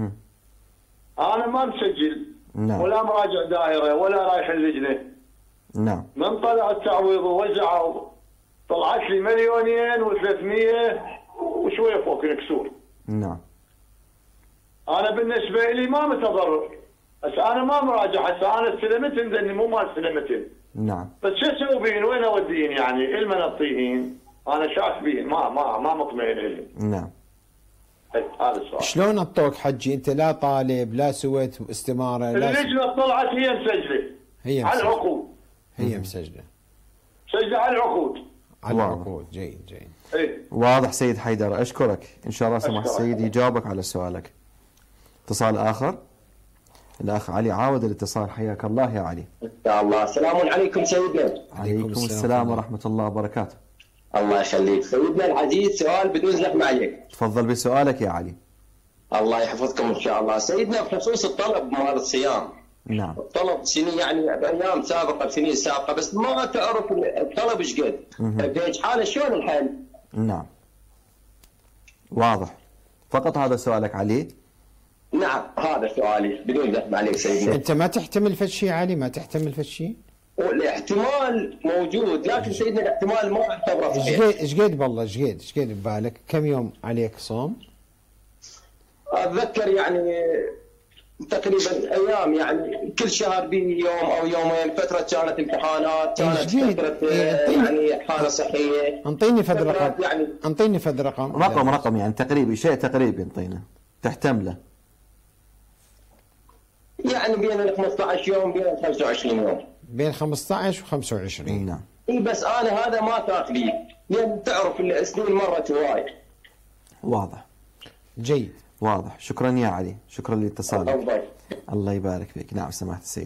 انا ما مسجل. نعم. ولا مراجع دائرة ولا رايح اللجنة. نعم. من طلع التعويض ووزعوا طلعت لي 2,300,000 وشوية فوق الكسور. نعم. انا بالنسبه لي ما متضرر، بس انا ما مراجع هسه، انا استلمت اني مو ما استلمت. نعم. بس شو اسوي بين؟ وين اوديهن يعني؟ المنطيهن انا شاك بيهن، ما مطمئن لهم. نعم. هذا السؤال. شلون اعطوك حجي؟ انت لا طالب لا سويت استماره اللجنه طلعت هي مسجله. هي على العقود. هي مسجله على العقود. على العقود. جيد. ايه. واضح سيد حيدر، اشكرك. ان شاء الله سماحة السيد يجاوبك على سؤالك. اتصال اخر. الاخ علي عاود الاتصال. حياك الله يا علي. يا الله. السلام عليكم سيدنا. عليكم السلام ورحمة الله وبركاته. الله يخليك سيدنا العزيز، سؤال بدون زحمة عليك. تفضل بسؤالك يا علي. الله يحفظكم ان شاء الله. سيدنا بخصوص الطلب مال الصيام. نعم. الطلب سنين يعني بايام سابقه بسنين سابقه، بس ما تعرف الطلب ايش قد. في حاله شلون الحل؟ نعم. واضح. فقط هذا سؤالك علي؟ نعم هذا سؤالي بدون زحمة عليك سيدنا. انت ما تحتمل فد شيء علي؟ ما تحتمل فد شيء؟ الاحتمال موجود، لكن سيدنا الاحتمال ما اعتبره صحيح. ايش قد بالله ايش قد ببالك؟ كم يوم عليك صوم؟ اتذكر يعني تقريبا ايام، يعني كل شهر به يوم او يومين. فتره كانت امتحانات، كانت فتره يعني حاله صحيه. انطيني فد رقم يعني. انطيني فد رقم يعني تقريبي، شيء تقريبي انطينا تحتمله. يعني بين 15 يوم بين 25 يوم. بين 15 و 25. نعم. اي بس انا هذا ما تاخذي، لان تعرف السنين مرت هواي. واضح. جيد. واضح. شكرا يا علي، شكرا لاتصالك. الله يبارك فيك. نعم سماحة السيد.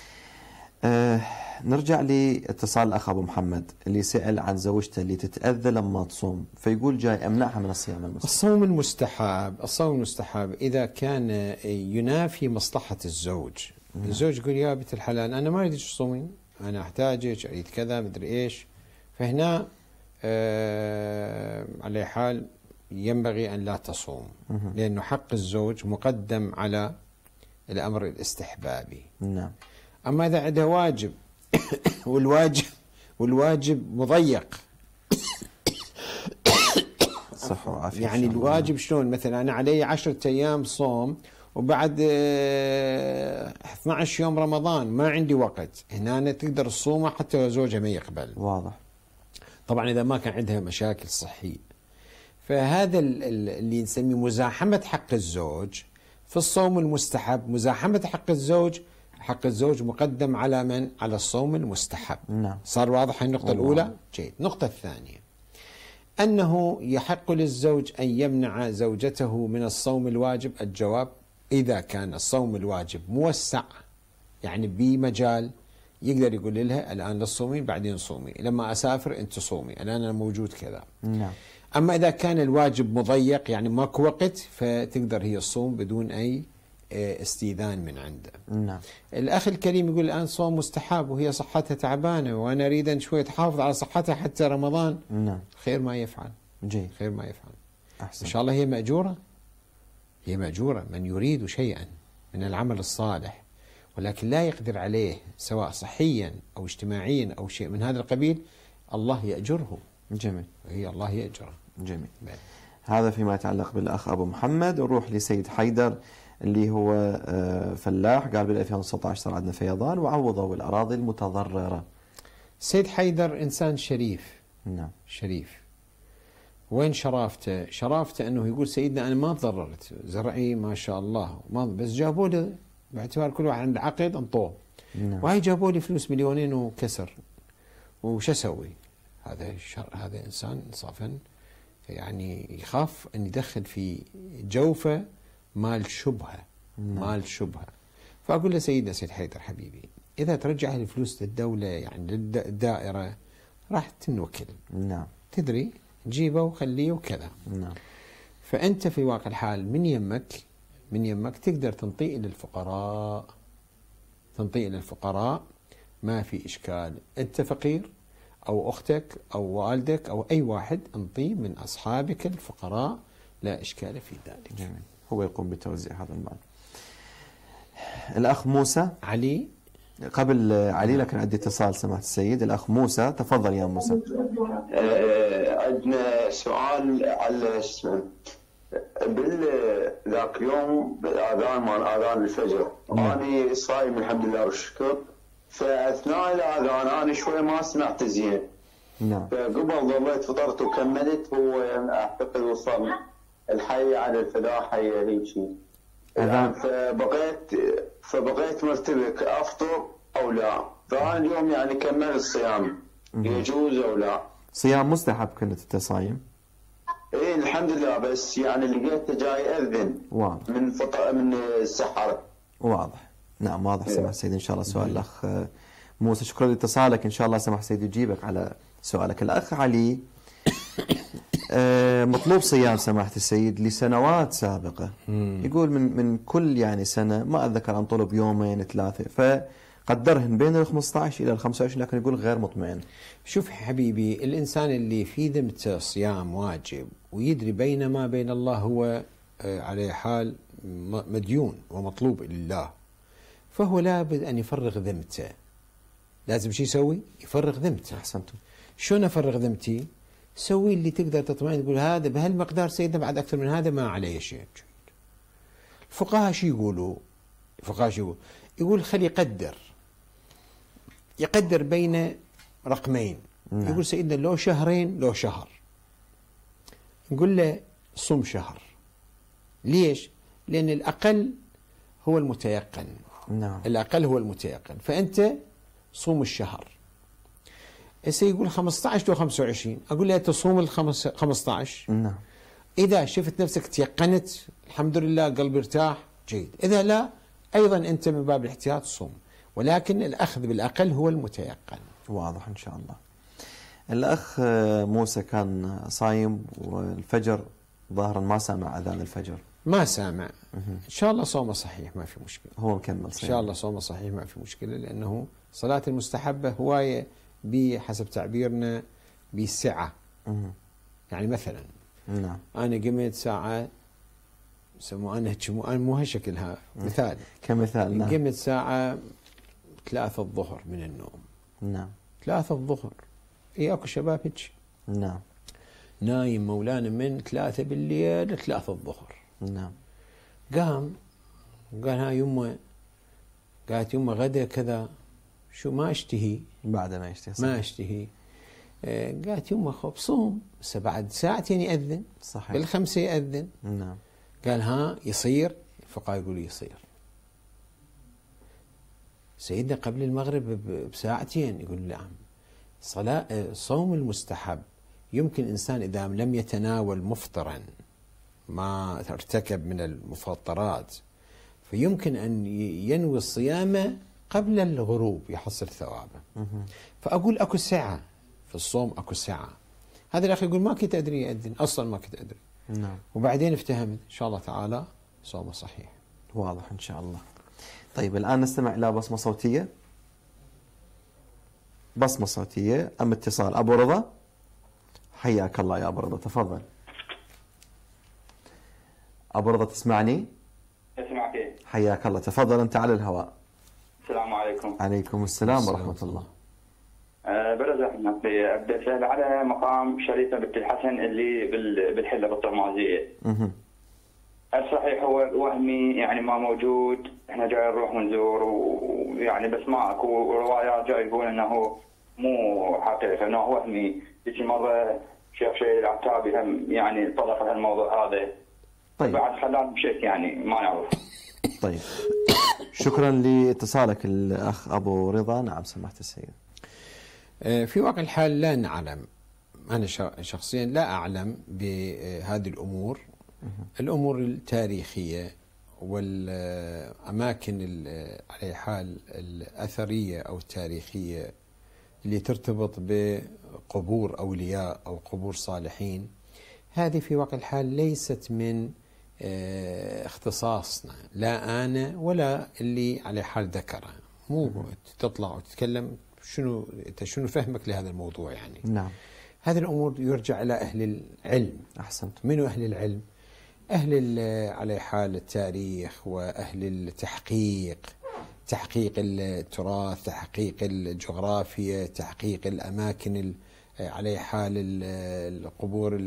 نرجع لاتصال الأخ أبو محمد اللي سأل عن زوجته اللي تتأذى لما تصوم، فيقول جاي أمنعها من الصيام المستحب. الصوم المستحب إذا كان ينافي مصلحة الزوج. الزوج يقول يا بنت الحلال أنا ما أريد تصومين، أنا أحتاجك، أريد كذا مدري إيش، فهنا على حال ينبغي أن لا تصوم، لأنه حق الزوج مقدم على الأمر الاستحبابي. نعم. أما إذا عنده واجب والواجب مضيق صح وعافية. يعني الواجب شلون؟ مثلا أنا علي 10 أيام صوم وبعد 12 يوم رمضان ما عندي وقت، هنا أنا تقدر تصومه حتى لو زوجها ما يقبل. واضح. طبعا إذا ما كان عندها مشاكل صحية. فهذا اللي نسميه مزاحمة حق الزوج في الصوم المستحب. مزاحمة حق الزوج مقدم على من؟ على الصوم المستحب. نعم. صار واضح النقطة الأولى؟ جيد. النقطة الثانية أنه يحق للزوج أن يمنع زوجته من الصوم الواجب. الجواب إذا كان الصوم الواجب موسع، يعني بمجال يقدر يقول لها الآن لا تصومين بعدين صومي، لما أسافر أنت صومي، الآن أنا موجود كذا. نعم. أما إذا كان الواجب مضيق يعني ماكو وقت، فتقدر هي الصوم بدون أي استئذان من عنده. نعم. الأخ الكريم يقول الآن صوم مستحب وهي صحتها تعبانة وأنا أريد أن شوي تحافظ على صحتها حتى رمضان. نعم. خير ما يفعل. جيد. خير ما يفعل. أحسن. إن شاء الله هي مأجورة. هي مأجورة. من يريد شيئا من العمل الصالح ولكن لا يقدر عليه سواء صحيا أو اجتماعيا أو شيء من هذا القبيل، الله يأجره. جميل. هي الله يأجره. جميل. هذا فيما يتعلق بالأخ أبو محمد. نروح لسيد حيدر اللي هو فلاح، قال بال 2019 صار عندنا فيضان وعوضوا الأراضي المتضررة. سيد حيدر إنسان شريف. نعم. شريف. وين شرافته؟ شرافته أنه يقول سيدنا أنا ما تضررت، زرعي ما شاء الله، ما بس جابوا لي باعتبار كل واحد عنده عقد انطوه. نعم. وهي جابوا لي فلوس 2 مليون وكسر، وش أسوي؟ هذا إنسان إنصافا يعني يخاف أن يدخل في جوفه مال شبهة. مال شبهة. فأقول له سيدنا سيد حيدر حبيبي، إذا ترجع الفلوس للدولة يعني للدائرة راح تنوكل. نعم. تدري جيبه وخليه وكذا. نعم. فأنت في واقع الحال من يمك تقدر تنطيه للفقراء. تنطيه للفقراء ما في إشكال. أنت فقير أو أختك أو والدك أو أي واحد انطيه من أصحابك الفقراء، لا إشكال في ذلك. جميل. هو يقوم بتوزيع هذا المال. الأخ موسى علي. قبل علي لكن عندي اتصال سماحة السيد. الأخ موسى، تفضل يا موسى. عندنا سؤال على ذاك اليوم بالاذان مال اذان الفجر. انا صايم الحمد لله والشكر. فاثناء الاذان انا شوي ما سمعت زين. نعم. فقبل ظليت فطرت وكملت. هو اعتقد وصل الحي على الفلاح حي هيك يعني. فبقيت مرتبك افطر او لا. فانا اليوم يعني كمل الصيام يجوز او لا؟ صيام مستحب كنت انت صايم؟ ايه الحمد لله، بس يعني لقيته جاي يأذن واضح من السحر. واضح. نعم واضح. سمح سيدي ان شاء الله سؤال الاخ موسى. شكرا لاتصالك. ان شاء الله سمح سيدي يجيبك على سؤالك. الاخ علي مطلوب صيام سماحة السيد لسنوات سابقة. يقول من كل يعني سنة ما أتذكر أن طلب يومين 3، فقدرهن بين ال 15 إلى ال 25، لكن يقول غير مطمئن. شوف حبيبي، الإنسان اللي في ذمته صيام واجب ويدري بين ما بين الله هو عليه حال مديون ومطلوب لله، فهو لابد أن يفرغ ذمته. لازم شو يسوي؟ يفرغ ذمته. أحسنتم. شلون أفرغ ذمتي؟ سوي اللي تقدر تطمئن، تقول هذا بهالمقدار سيدنا، بعد أكثر من هذا ما عليه شيء. الفقهاء شو يقولوا؟ يقول خلي يقدر بين رقمين. نعم. يقول سيدنا لو شهرين لو شهر، نقول له صم شهر. ليش؟ لأن الأقل هو المتيقن. نعم. الأقل هو المتيقن، فأنت صوم الشهر. هسه يقول 15 لو 25، أقول له تصوم ال 15. نعم. إذا شفت نفسك تيقنت الحمد لله قلبي ارتاح جيد، إذا لا أيضا أنت من باب الاحتياط صوم، ولكن الأخذ بالأقل هو المتيقن. واضح إن شاء الله. الأخ موسى كان صايم والفجر ظاهرا ما سامع أذان الفجر. ما سامع. إن شاء الله صومه صحيح ما في مشكلة. هو مكمل صيام. إن شاء الله صومه صحيح ما في مشكلة، لأنه صلاة المستحبة هواية بحسب تعبيرنا بالسعة. يعني مثلا نعم. أنا قمت ساعة أنا مو هالشكلها مثال كمثال. نعم. قمت ساعة 3 الظهر من النوم. نعم. 3 الظهر. اكو شباب هيك. نعم. نايم مولانا من 3 بالليل ل 3 الظهر. نعم. قام قال ها يمه، قالت يمه غدا كذا، شو ما اشتهي. بعد ما يشتهي. ما اشتهي. قالت يمه خب صوم، بس بعد ساعتين يأذن. صحيح. بال5 يأذن. نعم. قال ها يصير؟ الفقهاء يقولوا يصير. سيدنا قبل المغرب بساعتين. يقول نعم. صوم المستحب يمكن إنسان إذا لم يتناول مفطرا ما ارتكب من المفطرات، فيمكن أن ينوي الصيام قبل الغروب يحصل ثوابه. فأقول أكو ساعة في الصوم، أكو ساعة. هذا الأخ يقول ما كنت أدري يأذن، أصلا ما كنت أدري. نعم. وبعدين افتهمت. إن شاء الله تعالى صومه صحيح. واضح إن شاء الله. طيب الآن نستمع إلى بصمة صوتية. بصمة صوتية أم اتصال؟ أبو رضا، حياك الله يا أبو رضا، تفضل. أبو رضا تسمعني؟ أسمعك. حياك الله، تفضل أنت على الهواء. السلام عليكم. عليكم السلام ورحمة الله. برز أحمد، أبدأ أسأل على مقام شريفة بنت الحسن اللي بالحلة بالطرمازية. هل صحيح هو وهمي يعني ما موجود؟ احنا جاي نروح ونزور ويعني بس ما اكو روايات جاي يقول انه مو حقيقي، انه وهمي. يجي مرة شيخ شيء العتابي هم يعني طرق الموضوع هذا. طيب. بعد خلال بشيء يعني ما نعرف. طيب. شكرا لاتصالك الأخ أبو رضا. نعم سماحة السيد. في واقع الحال لا نعلم، أنا شخصيا لا أعلم بهذه الأمور. الأمور التاريخية والأماكن على حال الأثرية أو التاريخية اللي ترتبط بقبور أولياء أو قبور صالحين، هذه في واقع الحال ليست من اختصاصنا، لا أنا ولا اللي على حال ذكره. مو تطلع وتتكلم شنو فهمك لهذا الموضوع يعني. نعم. هذه الأمور يرجع إلى أهل العلم. أحسنت. منو أهل العلم؟ أهل على حال التاريخ وأهل التحقيق، تحقيق التراث، تحقيق الجغرافيا، تحقيق الأماكن على حال القبور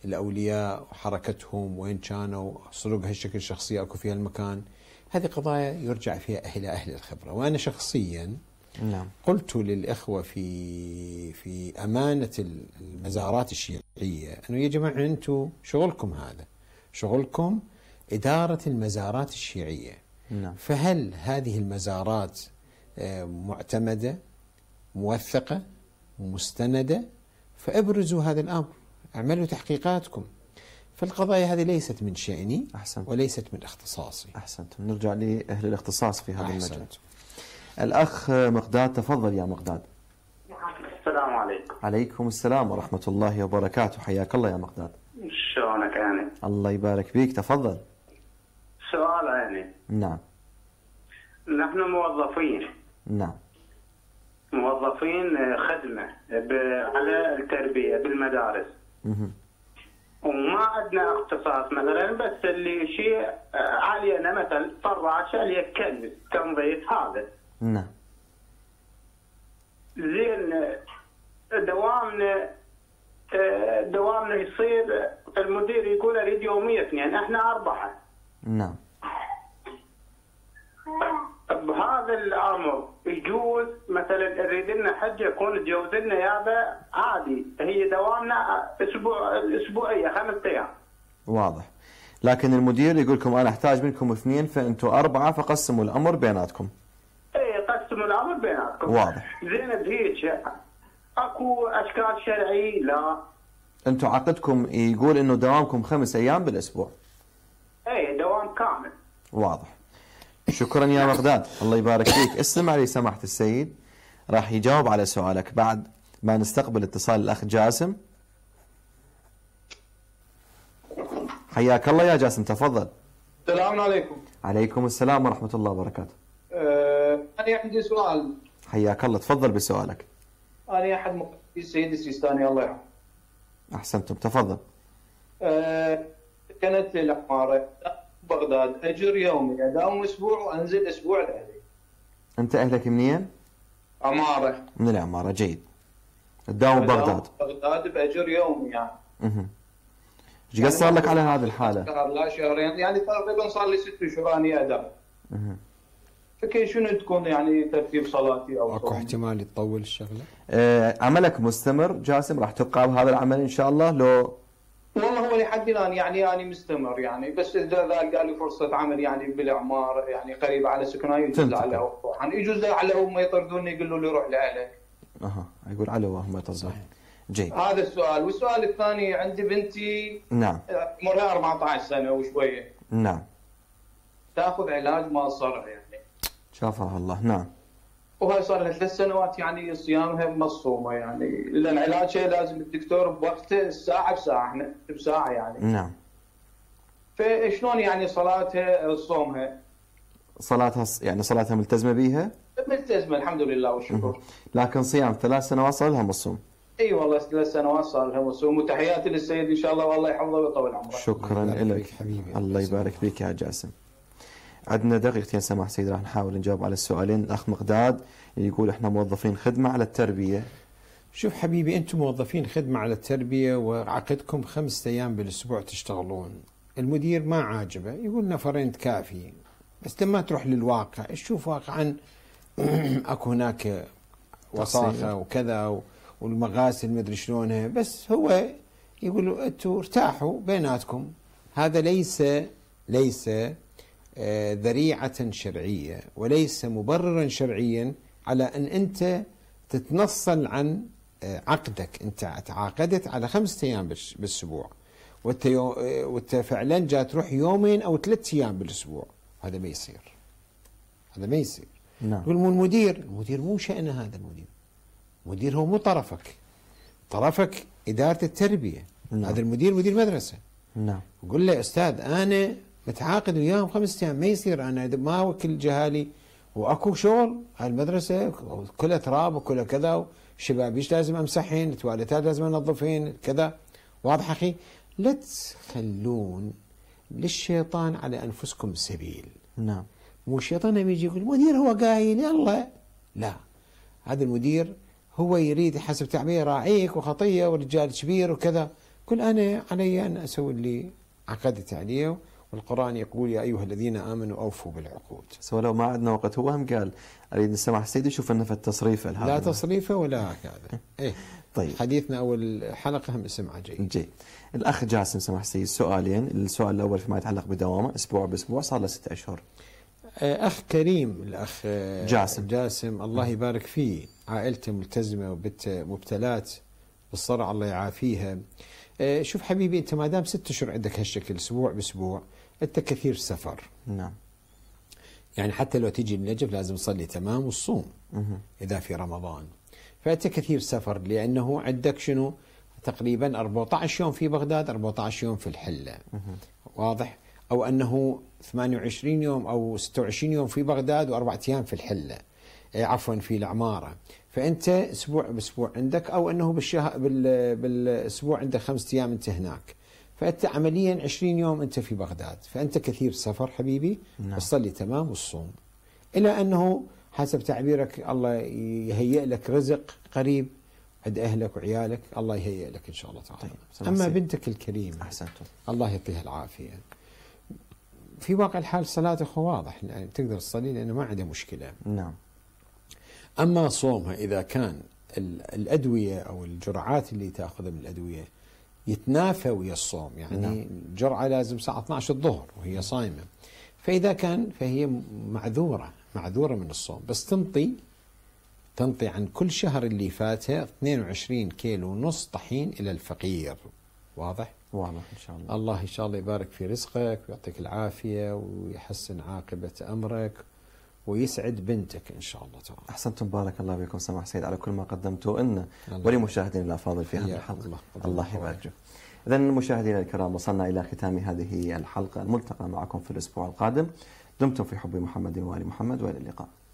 الأولياء وحركتهم وين كانوا، سلوك هالشكل الشخصية أكو فيها المكان، هذه قضايا يرجع فيها إلى أهل الخبرة. وأنا شخصيا قلت للإخوة في أمانة المزارات الشيعية أنه يا جماعة أنتم شغلكم هذا، شغلكم إدارة المزارات الشيعية. فهل هذه المزارات معتمدة موثقة مستندة؟ فابرزوا هذا الأمر، اعملوا تحقيقاتكم. فالقضايا هذه ليست من شأني وليست من اختصاصي. أحسنتم. نرجع لأهل الاختصاص في هذا المجال. الأخ مقداد، تفضل يا مقداد. السلام عليكم. عليكم السلام ورحمة الله وبركاته، حياك الله يا مقداد. شلونك يعني؟ الله يبارك فيك، تفضل. سؤال يعني. نعم. نحن موظفين. نعم. موظفين خدمة على التربية بالمدارس. وما عندنا اختصاص مثلا، بس اللي شيء علينا مثلا فراشة اللي يكنس تنظيف هذا. نعم. زين دوامنا يصير المدير يقول اريد يومية اثنين، احنا 4. نعم. بهذا الامر يجوز مثلا نريد لنا حجه يكون تجوز لنا يابا عادي، هي دوامنا اسبوعيه 5 ايام. واضح. لكن المدير يقول لكم انا احتاج منكم 2 فانتم 4 فقسموا الامر بيناتكم. اي قسموا الامر بيناتكم. واضح. زين بهيك اكو اشكال شرعي؟ لا. انتم عقدكم يقول انه دوامكم 5 ايام بالاسبوع. اي دوام كامل. واضح. شكرا يا مقداد، الله يبارك فيك. استمع لي سماحة السيد، راح يجاوب على سؤالك بعد ما نستقبل اتصال الأخ جاسم. حياك الله يا جاسم، تفضل. السلام عليكم. عليكم السلام ورحمة الله وبركاته. أنا عندي سؤال. حياك الله، تفضل بسؤالك. أنا أحد مقدسي السيد السيستاني الله يرحمه. أحسنتم، تفضل. كانت العمارة بغداد أجر يومي، أداوم أسبوع وأنزل أسبوع لأهلي. أنت أهلك منين؟ عمارة. من العمارة، جيد. تداوم بغداد. بغداد بأجر يومي يعني. ايش قد صار لك على هذه الحالة؟ شهر لا شهرين، يعني تقريبا صار لي 6 أشهر أني أداوم. فكيف شنو تكون يعني ترتيب صلاتي أو اكو احتمال يتطول الشغلة؟ عملك مستمر جاسم؟ راح تبقى بهذا العمل إن شاء الله لو؟ والله هو لحد الان يعني مستمر يعني، بس اذا قال لي فرصه عمل يعني بالعماره يعني قريبه على سكناي يجوز له يعني يجوز له هم يطردوني يقولوا لي روح لاهلك. يقول على وهم يطردون. جيد. هذا السؤال. والسؤال الثاني، عندي بنتي نعم عمرها 14 سنه وشويه. نعم. تاخذ علاج ما صرع يعني. شافها الله. نعم. وهي صار لها 3 سنوات يعني صيامها مصومه يعني، لان علاجها لازم الدكتور بوقته الساعه بساعه، احنا بساعه يعني. نعم. فشلون يعني صلاتها صومها؟ صلاتها ملتزمه بيها؟ ملتزمه الحمد لله والشكر. لكن صيام 3 سنوات صار لها مصوم. اي والله 3 سنوات صار لها مصوم، وتحياتي للسيد ان شاء الله والله يحفظه ويطول عمره. شكرا لك حبيبي. الله يبارك فيك يا جاسم. عندنا دقيقتين سماح سيد، راح نحاول نجاوب على السؤالين. الأخ مقداد يقول احنا موظفين خدمة على التربية. شوف حبيبي، أنتم موظفين خدمة على التربية وعقدكم 5 أيام بالأسبوع تشتغلون. المدير ما عاجبه، يقول نفرين كافي، بس لما تروح للواقع تشوف واقعا اكو هناك وساخة وكذا والمغاسل مدري شلونها، بس هو يقول انتم ارتاحوا بيناتكم. هذا ليس ذريعة شرعية وليس مبررا شرعيا على أن أنت تتنصل عن عقدك. أنت تعاقدت على 5 أيام بالأسبوع وأنت فعلا جاء تروح 2 أو 3 أيام بالأسبوع. هذا ما يصير، هذا ما يصير. نعم. يقول مو المدير مو شأنه هذا. المدير هو مو طرفك إدارة التربية. نعم. هذا المدير مدير مدرسة. نعم. يقول له أستاذ أنا متعاقد وياهم 5 أيام، ما يصير أنا ما أوكل جهالي وأكو شغل. هاي المدرسة كلها تراب وكلها كذا، والشباب ايش لازم أمسحين، التواليتات لازم أنظفين كذا. واضح أخي؟ لا تخلون للشيطان على أنفسكم سبيل. نعم. مو الشيطان يجي يقول المدير هو قايل يلا، لا، هذا المدير هو يريد حسب تعبير راعيك وخطية ورجال كبير وكذا، قل أنا علي أن أسوي اللي عقدت عليه، والقرآن يقول يا أيها الذين آمنوا أوفوا بالعقود. سواء لو ما عندنا وقت، هو هم قال أريد السماح السيد يشوف أنه في التصريف لا تصريفه ولا هذا. إيه طيب حديثنا أول حلقة هم سمعة جيد. الأخ جاسم سمح السيد سؤالين، السؤال الأول فيما يتعلق بدوامه أسبوع بأسبوع صار له 6 أشهر. أخ كريم الأخ جاسم الله يبارك فيه، عائلته ملتزمة ومبتلات بالصرع الله يعافيها. شوف حبيبي، أنت ما دام 6 أشهر عندك هالشكل أسبوع بأسبوع، أنت كثير سفر. نعم. يعني حتى لو تيجي النجف لازم تصلي تمام والصوم إذا في رمضان. فأنت كثير سفر، لأنه عندك شنو تقريبا 14 يوم في بغداد، 14 يوم في الحلة. واضح؟ أو أنه 28 يوم أو 26 يوم في بغداد و4 أيام في الحلة، عفوا في العمارة. فأنت أسبوع بأسبوع عندك، أو أنه بالأسبوع عندك 5 أيام أنت هناك. فأنت عمليا 20 يوم أنت في بغداد، فأنت كثير سفر حبيبي. وصلي تمام والصوم، إلى أنه حسب تعبيرك الله يهيئ لك رزق قريب عند أهلك وعيالك، الله يهيئ لك إن شاء الله تعالى. أما بنتك الكريمة أحسنتم، الله يعطيها العافية، في واقع الحال صلاته واضح، يعني تقدر تصلي لأنه ما عنده مشكلة. نعم. أما صومها إذا كان الأدوية أو الجرعات اللي تأخذها من الأدوية يتنافى ويا الصوم، يعني نعم. جرعة لازم الساعة 12 الظهر وهي صايمة، فإذا كان فهي معذورة من الصوم، بس تنطي عن كل شهر اللي فاتها 22 كيلو ونص طحين إلى الفقير. واضح؟ واضح إن شاء الله. الله إن شاء الله يبارك في رزقك ويعطيك العافية ويحسن عاقبة أمرك ويسعد بنتك إن شاء الله تعالى. أحسنتم، بارك الله بكم سماح سيد على كل ما قدمتوا لنا ولمشاهدينا الأفاضل في هذه الحلقة. الله يبارك. إذن مشاهدينا الكرام، وصلنا إلى ختام هذه الحلقة، الملتقى معكم في الأسبوع القادم. دمتم في حب محمد وآل محمد، وإلى اللقاء.